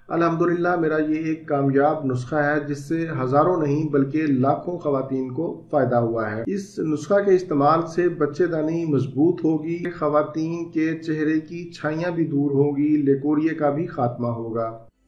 अल्हम्दुलिल्लाह मेरा ये एक कामयाब नुस्खा है जिससे हज़ारों नहीं बल्कि लाखों ख़वातीन को फ़ायदा हुआ है। इस नुस्खा के इस्तेमाल से बच्चेदानी मजबूत होगी, ख़वातीन के चेहरे की छाइयाँ भी दूर होंगी, लेकोरिया का भी खात्मा होगा।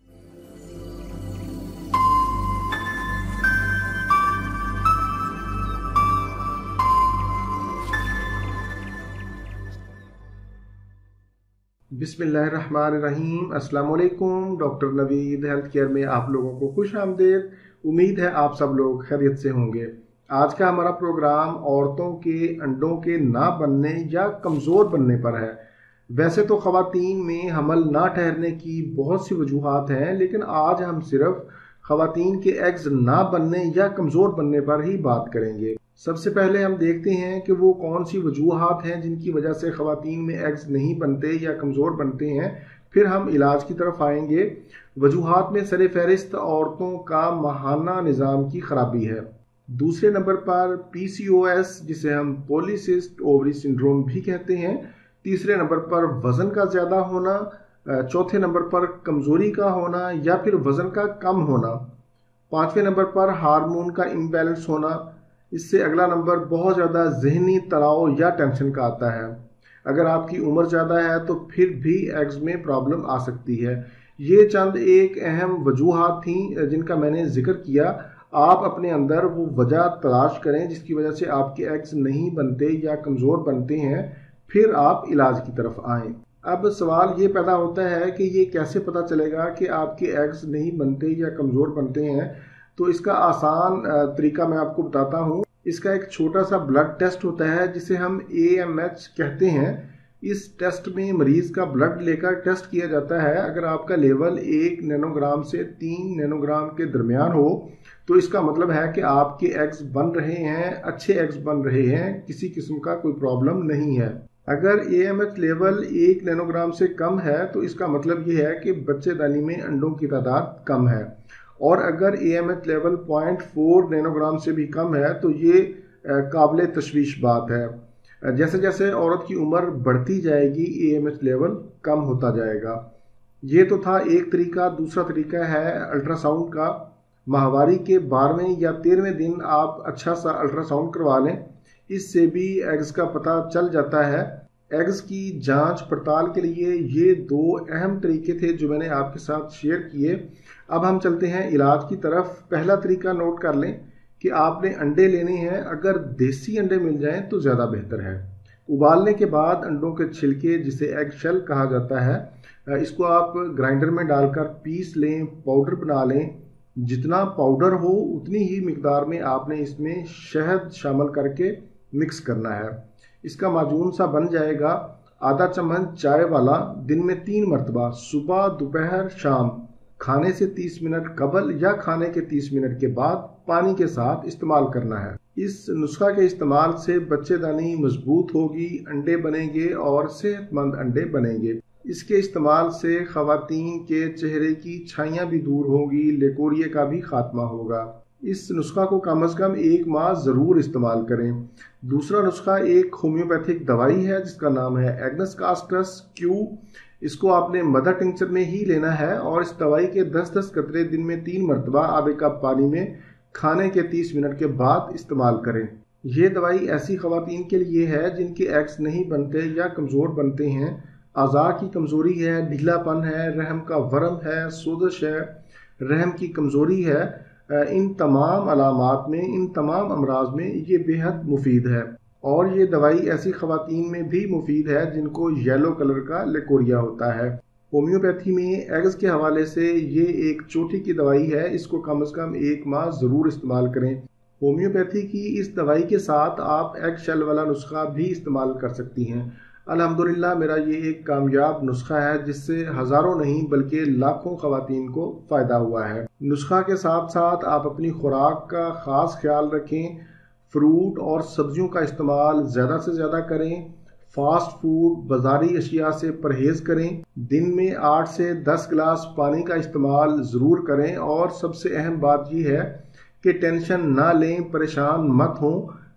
बिस्मिल्लाहिर्रहमानिर्रहीम। अस्सलाम वालेकुम। डॉक्टर नवीद हेल्थ केयर में आप लोगों को खुश आमदीद। उम्मीद है आप सब लोग खैरियत से होंगे। आज का हमारा प्रोग्राम औरतों के अंडों के ना बनने या कमज़ोर बनने पर है। वैसे तो ख़वातीन में हमल ना ठहरने की बहुत सी वजूहात हैं, लेकिन आज हम सिर्फ ख़वातीन के एग्स ना बनने या कमज़ोर बनने पर ही बात करेंगे। सबसे पहले हम देखते हैं कि वो कौन सी वजूहात हैं जिनकी वजह से ख़वातीन में एग्स नहीं बनते या कमज़ोर बनते हैं। फिर हम इलाज की तरफ आएंगे। वजूहात में सर फहरिस्त औरतों का माहाना निज़ाम की ख़राबी है। दूसरे नंबर पर PCOS जिसे हम पॉलीसिस्ट ओवरी सिंड्रोम भी कहते हैं। तीसरे नंबर पर वज़न का ज़्यादा होना। चौथे नंबर पर कमज़ोरी का होना या फिर वज़न का कम होना। पाँचवें नंबर पर हार्मोन का इम्बैलेंस होना। इससे अगला नंबर बहुत ज़्यादा जहनी तनाव या टेंशन का आता है। अगर आपकी उम्र ज़्यादा है तो फिर भी एग्स में प्रॉब्लम आ सकती है। ये चंद एक अहम वजूहात थी जिनका मैंने जिक्र किया। आप अपने अंदर वो वजह तलाश करें जिसकी वजह से आपके एग्स नहीं बनते या कमज़ोर बनते हैं, फिर आप इलाज की तरफ आएँ। अब सवाल ये पैदा होता है कि ये कैसे पता चलेगा कि आपके एग्स नहीं बनते या कमज़ोर बनते हैं। तो इसका आसान तरीका मैं आपको बताता हूँ। इसका एक छोटा सा ब्लड टेस्ट होता है जिसे हम AMH कहते हैं। इस टेस्ट में मरीज का ब्लड लेकर टेस्ट किया जाता है। अगर आपका लेवल 1 नैनोग्राम से 3 नैनोग्राम के दरमियान हो तो इसका मतलब है कि आपके एग्स बन रहे हैं, अच्छे एग्स बन रहे हैं, किसी किस्म का कोई प्रॉब्लम नहीं है। अगर AMH लेवल 1 नैनोग्राम से कम है तो इसका मतलब ये है कि बच्चेदानी में अंडों की तादाद कम है। और अगर AMH लेवल 0.4 नैनोग्राम से भी कम है तो ये काबिल तशवीश बात है। जैसे जैसे औरत की उम्र बढ़ती जाएगी AMH लेवल कम होता जाएगा। ये तो था एक तरीका। दूसरा तरीका है अल्ट्रासाउंड का। माहवारी के 12वें या 13वें दिन आप अच्छा सा अल्ट्रासाउंड करवा लें। इससे भी एग्स का पता चल जाता है। एग्स की जांच पड़ताल के लिए ये दो अहम तरीके थे जो मैंने आपके साथ शेयर किए। अब हम चलते हैं इलाज की तरफ। पहला तरीका नोट कर लें कि आपने अंडे लेने हैं। अगर देसी अंडे मिल जाएं तो ज़्यादा बेहतर है। उबालने के बाद अंडों के छिलके जिसे एग शेल कहा जाता है, इसको आप ग्राइंडर में डालकर पीस लें, पाउडर बना लें। जितना पाउडर हो उतनी ही मिकदार में आपने इसमें शहद शामिल करके मिक्स करना है। इसका माजून सा बन जाएगा। आधा चम्मच चाय वाला दिन में 3 मरतबा सुबह, दोपहर, शाम, खाने से 30 मिनट कबल या खाने के 30 मिनट के बाद पानी के साथ इस्तेमाल करना है। इस नुस्खा के इस्तेमाल से बच्चेदानी मजबूत होगी, अंडे बनेंगे और सेहतमंद अंडे बनेंगे। इसके इस्तेमाल से ख़वातीन के चेहरे की छाइयाँ भी दूर होंगी, लेकोरिया का भी खात्मा होगा। इस नुस्खा को कम अज़ कम 1 माह ज़रूर इस्तेमाल करें। दूसरा नुस्खा एक होम्योपैथिक दवाई है जिसका नाम है एग्नस कास्टस क्यू। इसको आपने मदर टिंचर में ही लेना है और इस दवाई के 10-10 कतरे दिन में 3 मरतबा आधे कप पानी में खाने के 30 मिनट के बाद इस्तेमाल करें। ये दवाई ऐसी ख़वातीन के लिए है जिनके एग्स नहीं बनते या कमज़ोर बनते हैं, अज़ा की कमज़ोरी है, ढीलापन है, रहम का वरम है, सोजश है, रहम की कमज़ोरी है। इन तमाम अलामात में, इन तमाम अमराज में ये बेहद मुफीद है। और ये दवाई ऐसी ख़वातीन में भी मुफीद है जिनको येलो कलर का लेकोरिया होता है। होम्योपैथी में एग्स के हवाले से ये एक चोटी की दवाई है। इसको कम से कम 1 माह ज़रूर इस्तेमाल करें। होम्योपैथी की इस दवाई के साथ आप एग शेल वाला नुस्खा भी इस्तेमाल कर सकती हैं। अल्हम्दुलिल्लाह मेरा ये एक कामयाब नुस्खा है जिससे हज़ारों नहीं बल्कि लाखों ख़वातीन को फ़ायदा हुआ है। नुस्खा के साथ साथ आप अपनी खुराक का ख़ास ख्याल रखें। फ्रूट और सब्जियों का इस्तेमाल ज़्यादा से ज़्यादा करें। फास्ट फूड, बाज़ारी अशिया से परहेज़ करें। दिन में 8 से 10 गिलास पानी का इस्तेमाल ज़रूर करें। और सबसे अहम बात यह है कि टेंशन ना लें, परेशान मत हों।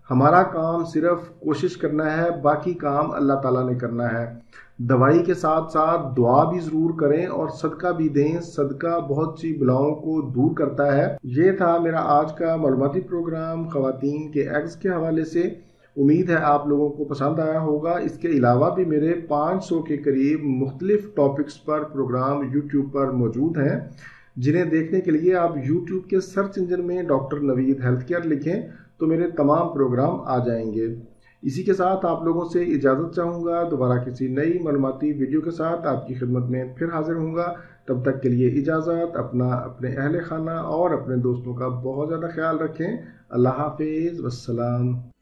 हमारा काम सिर्फ कोशिश करना है, बाकी काम अल्लाह ताला ने करना है। दवाई के साथ साथ दुआ भी ज़रूर करें और सदका भी दें। सदका बहुत सी बलाओं को दूर करता है। ये था मेरा आज का मालूमाती प्रोग्राम ख़वातीन के एग्स के हवाले से। उम्मीद है आप लोगों को पसंद आया होगा। इसके अलावा भी मेरे 500 के करीब मुख्तलिफ टॉपिक्स पर प्रोग्राम यूट्यूब पर मौजूद हैं, जिन्हें देखने के लिए आप यूट्यूब के सर्च इंजन में डॉक्टर नवीद हेल्थ केयर लिखें तो मेरे तमाम प्रोग्राम आ जाएंगे। इसी के साथ आप लोगों से इजाज़त चाहूँगा। दोबारा किसी नई मालूमाती वीडियो के साथ आपकी खिदमत में फिर हाजिर होऊंगा। तब तक के लिए इजाज़त। अपने अहल खाना और अपने दोस्तों का बहुत ज़्यादा ख्याल रखें। अल्लाह हाफिज़, वस्सलाम।